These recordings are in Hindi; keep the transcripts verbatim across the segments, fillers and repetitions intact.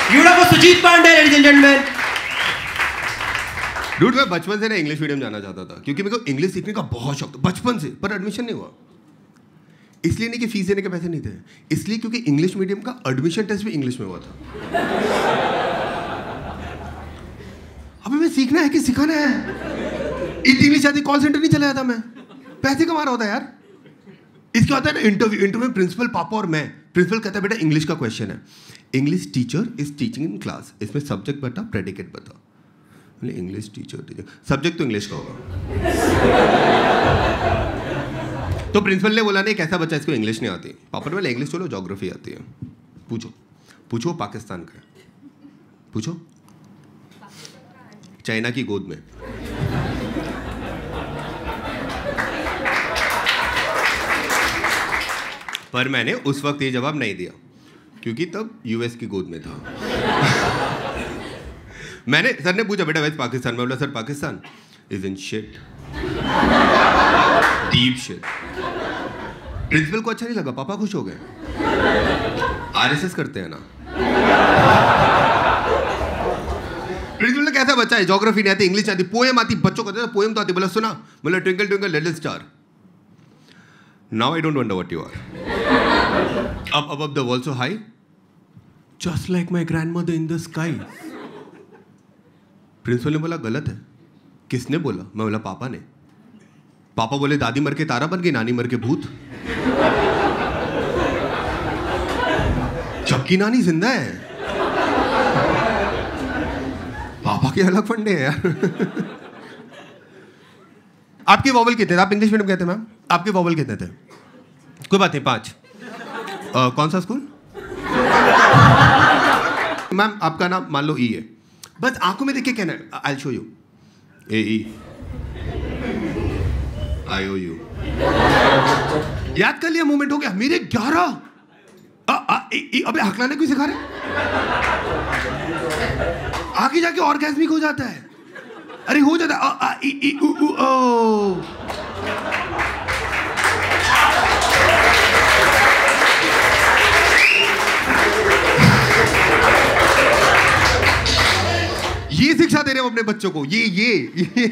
Give it up for Sujit Pandey, ladies and gentlemen. Dude मैं बचपन से ना इंग्लिश मीडियम जाना चाहता था क्योंकि मेरे को इंग्लिश सीखने का बहुत शौक था बचपन से, पर एडमिशन नहीं हुआ। इसलिए नहीं कि फीस देने के पैसे नहीं थे, इसलिए क्योंकि इंग्लिश मीडियम का एडमिशन टेस्ट भी इंग्लिश में हुआ था। अबे मैं सीखना है कि सिखाना है? इतनी इंग्लिश आती, कॉल सेंटर नहीं चला जाता मैं, पैसे कमा रहा होता यार। इसके बाद है ना इंटरव्यू, इंटरव्यू में प्रिंसिपल पापा और मैं, प्रिंसिपल कहता है बेटा इंग्लिश का क्वेश्चन है, English teacher is teaching in class, इसमें सब्जेक्ट बता, प्रेडिकेट बता। इंग्लिश टीचर टीचर सब्जेक्ट तो इंग्लिश का होगा। तो प्रिंसिपल ने बोला नहीं कैसा बच्चा इसको इंग्लिश नहीं आती। पापा ने बोला इंग्लिश चलो ज्योग्राफी आती है। पूछो पूछो पाकिस्तान का, पूछो चाइना की गोद में। पर मैंने उस वक्त ये जवाब नहीं दिया क्योंकि तब यूएस की गोद में था। मैंने, सर ने पूछा बेटा वैसे पाकिस्तान में, बोला sir Pakistan is in shit, deep shit. Principal को अच्छा नहीं लगा, पापा खुश हो गए। आरएसएस करते हैं ना। प्रिंसिपल ने कैसा बच्चा है, ज्योग्राफी नहीं आती, इंग्लिश आती, पोएम आती, बच्चों को पोएम तो आती, बोला सुना, बोला twinkle twinkle little star, now I don't wonder what you are, up above the world so high, just like my grandmother in the sky. Principal ने बोला गलत है। किसने बोला? मैं बोला पापा ने। पापा बोले दादी मर के तारा बन गई, नानी मर के भूत। जबकि नानी जिंदा है। पापा के अलग फंडे हैं यार। आपके वॉवल कितने थे? आप इंग्लिश मीडियम कहते हैं मैम, आपके वॉवल कितने थे? कोई बात नहीं, पांच। uh, कौन सा स्कूल? मैम आपका नाम मान लो ई है, बस आंखों में देख के कहना है I show you, A E I O U. याद कर लिया, मोमेंट हो गया। मेरे ग्यारह। अबे हकलाने क्यों सिखा रहे? आगे जाके ऑर्गेस्मिक हो जाता है। अरे हो जाता है। आ, आ, ई, ई, उ, उ, ओ। ये शिक्षा दे रहे हो अपने बच्चों को, ये ये ये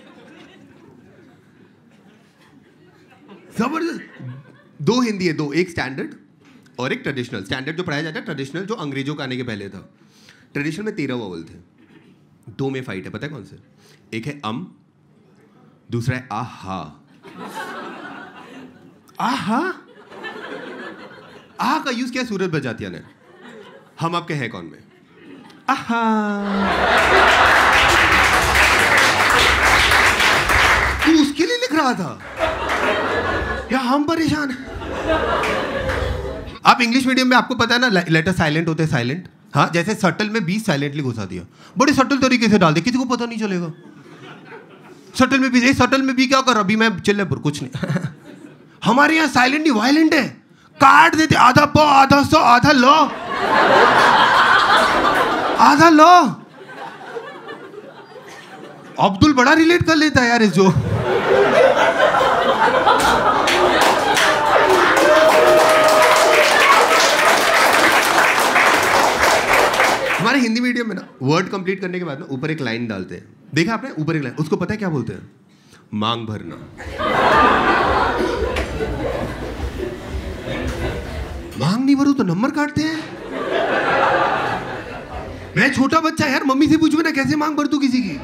जबरदस्त। दो हिंदी है, दो, एक स्टैंडर्ड और एक ट्रेडिशनल। स्टैंडर्ड जो पढ़ाया जाता है, ट्रेडिशनल जो अंग्रेजों के आने के पहले था। ट्रेडिशनल में तेरह वोवल थे, दो में फाइट है, पता है कौन से? एक है अम, दूसरा है आहा। आहा आहा का यूज किया सूरज बजातिया ने। हम आपके हैं कौन में? आहा। तू उसके लिए लिख रहा था या हम परेशान हैं? आप इंग्लिश मीडियम में आपको पता है ना लेटर साइलेंट होते हैं, साइलेंट। हाँ, जैसे सटल में बी साइलेंटली घुसा दिया, बड़े सटल तरीके से डाल दे, किसी को पता नहीं चलेगा। सटल में बी, सटल में बी क्या कर, अभी मैं चिल्ले पर कुछ नहीं। हमारे यहाँ साइलेंट नहीं वायलेंट है, काट देते, आधा प आधा सो आधा लो, आधा लो। अब्दुल बड़ा रिलेट कर लेता है यार इस जो। हमारे हिंदी मीडियम में ना वर्ड कंप्लीट करने के बाद ना ऊपर एक लाइन डालते हैं, देखा आपने? ऊपर एक लाइन, उसको पता है क्या बोलते हैं? मांग भरना। मांग नहीं भरू तो नंबर काटते हैं। मैं छोटा बच्चा यार, मम्मी से पूछूं ना कैसे मांग भर दूं किसी की।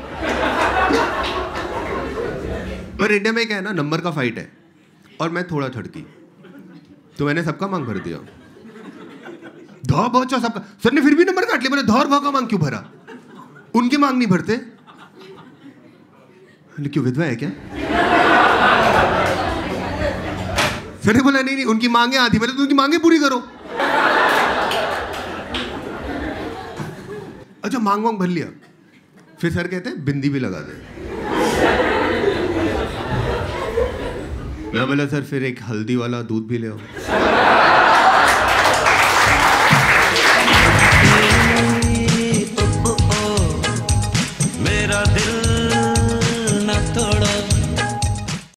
पर इंडिया में क्या है ना, नंबर का फाइट है और मैं थोड़ा थड़की, तो मैंने सबका मांग भर दिया। ध भ च सबका। सर ने फिर भी नंबर काट लिया। मैंने ध और भ का मांग क्यों भरा? उनके मांग नहीं भरते? क्यों, विधवा है क्या? सर ने बोला नहीं नहीं उनकी मांगे आधी, मैंने तो उनकी मांगे पूरी करो। अच्छा, मांग वांग भर लिया, फिर सर कहते हैं बिंदी भी लगा दे। मैं बोला सर फिर एक हल्दी वाला दूध भी ले आओ।